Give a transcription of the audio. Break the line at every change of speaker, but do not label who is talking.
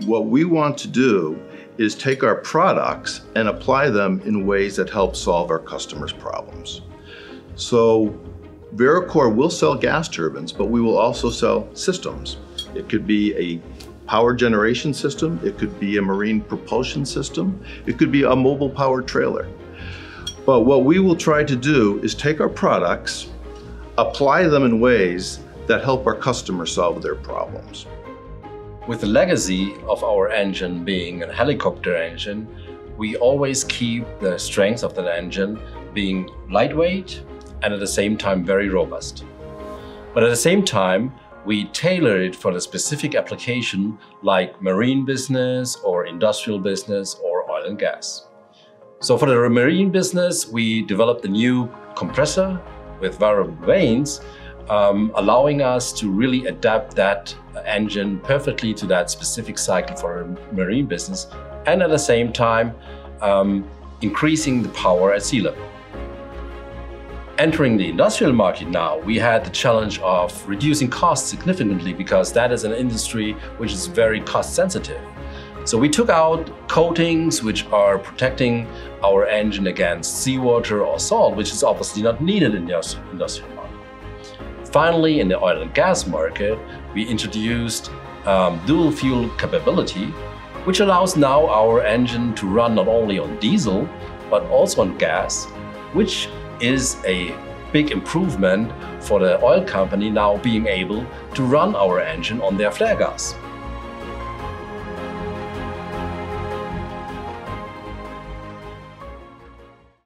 What we want to do is take our products and apply them in ways that help solve our customers' problems. So Vericor will sell gas turbines, but we will also sell systems. It could be a power generation system, it could be a marine propulsion system, it could be a mobile power trailer. But what we will try to do is take our products, apply them in ways that help our customers solve their problems.
With the legacy of our engine being a helicopter engine, we always keep the strength of that engine being lightweight and at the same time very robust. But at the same time, we tailor it for the specific application like marine business or industrial business or oil and gas. So for the marine business, we developed a new compressor with variable vanes, allowing us to really adapt that engine perfectly to that specific cycle for a marine business, and at the same time increasing the power at sea level. Entering the industrial market now, we had the challenge of reducing costs significantly because that is an industry which is very cost sensitive. So we took out coatings which are protecting our engine against seawater or salt, which is obviously not needed in the industrial market. Finally, in the oil and gas market, we introduced dual fuel capability, which allows now our engine to run not only on diesel, but also on gas, which is a big improvement for the oil company now being able to run our engine on their flare gas.